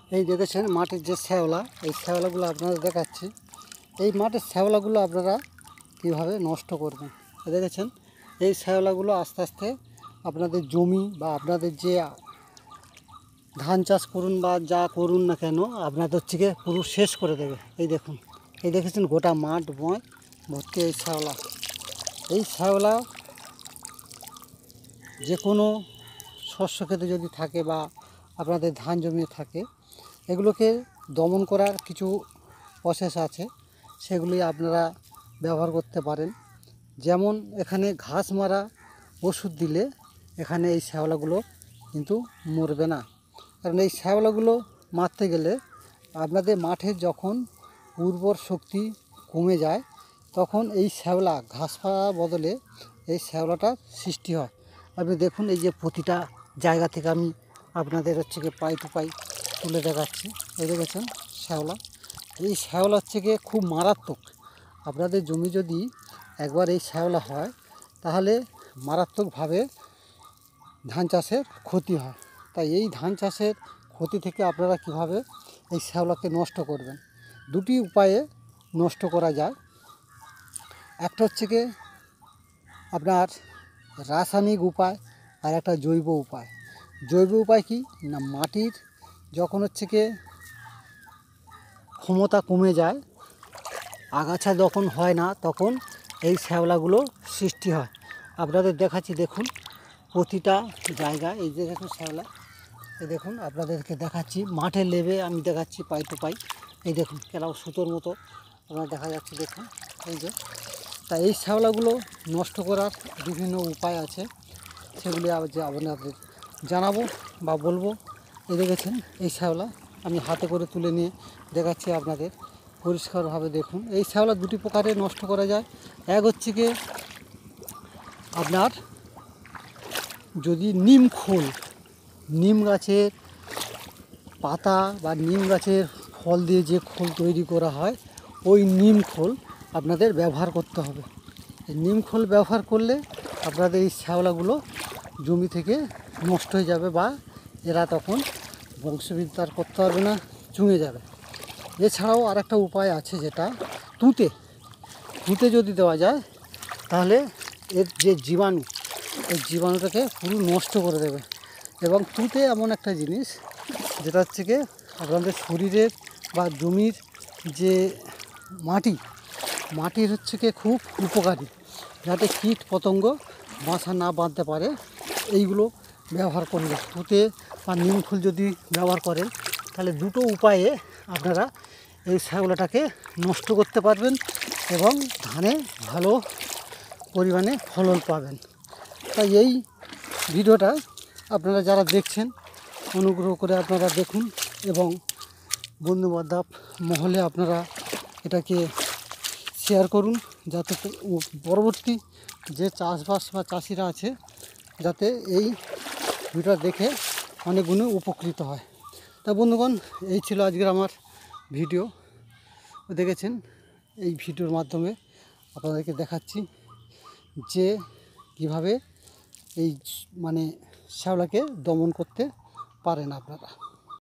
এই দেখেছেন মাটির যে শ্যাওলা, এই শ্যাওলাগুলো আপনাদের দেখাচ্ছি। এই মাটির শ্যাওলাগুলো আপনারা কীভাবে নষ্ট করবেন। দেখেছেন এই শ্যাওলাগুলো আস্তে আস্তে আপনাদের জমি বা আপনাদের যে ধান চাষ করুন বা যা করুন না কেন আপনাদের হচ্ছে পুরো শেষ করে দেবে। এই দেখুন, এই দেখেছেন গোটা মাঠ বয় ভর্তি এই শ্যাওলা। এই শ্যাওলা যে কোনো শস্য ক্ষেতে যদি থাকে বা আপনাদের ধান জমি থাকে, এগুলোকে দমন করার কিছু প্রসেস আছে, সেগুলি আপনারা ব্যবহার করতে পারেন। যেমন এখানে ঘাস মারা ওষুধ দিলে এখানে এই শ্যাওলাগুলো কিন্তু মরবে না। কারণ এই শ্যাওলাগুলো মারতে গেলে আপনাদের মাঠের যখন উর্বর শক্তি কমে যায়, তখন এই শ্যাওলা ঘাস পাড়ার বদলে এই শ্যাওলাটা সৃষ্টি হয়। আপনি দেখুন এই যে প্রতিটা জায়গা থেকে আমি আপনাদের হচ্ছে পাই টু পাই তুলে দেখাচ্ছি। এই দেখেছেন শ্যাওলা, এই শ্যাওলা হচ্ছে খুব মারাত্মক। আপনাদের জমি যদি একবার এই শ্যাওলা হয়, তাহলে মারাত্মকভাবে ধান চাষের ক্ষতি হয়। তাই এই ধান চাষের ক্ষতি থেকে আপনারা কিভাবে এই শ্যাওলাকে নষ্ট করবেন, দুটি উপায়ে নষ্ট করা যায়। একটা হচ্ছে আপনার রাসায়নিক উপায়, আর একটা জৈব উপায়। জৈব উপায় কি না, মাটির যখন হচ্ছে ক্ষমতা কমে যায়, আগাছা যখন হয় না, তখন এই শ্যাওলাগুলো সৃষ্টি হয়। আপনাদের দেখাচ্ছি, দেখুন প্রতিটা জায়গায় এই যে দেখুন শ্যাওলা। এই দেখুন আপনাদেরকে দেখাচ্ছি মাঠের লেবে আমি দেখাচ্ছি পাই টু পাই। এই দেখুন কেন সুতোর মতো আপনার দেখা যাচ্ছে, দেখুন এই যে। তা এই শ্যাওলাগুলো নষ্ট করার বিভিন্ন উপায় আছে, সেগুলি যে আপনাদের জানাবো বা বলবো। এই দেখেছেন এই শ্যাওলা আমি হাতে করে তুলে নিয়ে দেখাচ্ছি আপনাদের পরিষ্কারভাবে। দেখুন এই শ্যাওলা দুটি প্রকারে নষ্ট করা যায়। এক হচ্ছে আপনার যদি নিম গাছের পাতা বা নিম গাছের ফল দিয়ে যে খোল তৈরি করা হয়, ওই নিম খোল আপনাদের ব্যবহার করতে হবে। এই নিম খোল ব্যবহার করলে আপনাদের এই শ্যাওলাগুলো জমি থেকে নষ্ট হয়ে যাবে, বা এরা তখন বংশবিস্তার করতে পারবে না, চুঙে যাবে। এছাড়াও আরেকটা উপায় আছে, যেটা তুঁতে যদি দেওয়া যায়, তাহলে এর যে জীবাণু, এই জীবাণুটাকে পুরো নষ্ট করে দেবে। এবং তুঁতে এমন একটা জিনিস, যেটা হচ্ছে আপনাদের শরীরের বা জমির যে মাটির হচ্ছে খুব উপকারী, যাতে কীট পতঙ্গ বাসা না বাঁধতে পারে। এইগুলো ব্যবহার করলে, তুঁতে বা নিম ফুল যদি ব্যবহার করেন, তাহলে দুটো উপায়ে আপনারা এই শ্যাওলাটাকে নষ্ট করতে পারবেন এবং ধানে ভালো পরিমাণে ফলন পাবেন। তাই এই ভিডিওটা আপনারা যারা দেখছেন, অনুগ্রহ করে আপনারা দেখুন এবং বন্ধুবান্ধব মহলে আপনারা এটাকে শেয়ার করুন, যাতে পরবর্তী যে চাষবাস বা চাষিরা আছে, যাতে এই ভিডিওটা দেখে অনেক গুণে উপকৃত হয়। তা বন্ধুগণ, এই ছিল আজকের আমার ভিডিও। দেখেছেন এই ভিডিওর মাধ্যমে আপনাদেরকে দেখাচ্ছি যে কিভাবে এই শ্যাওলাকে দমন করতে পারেন আপনারা।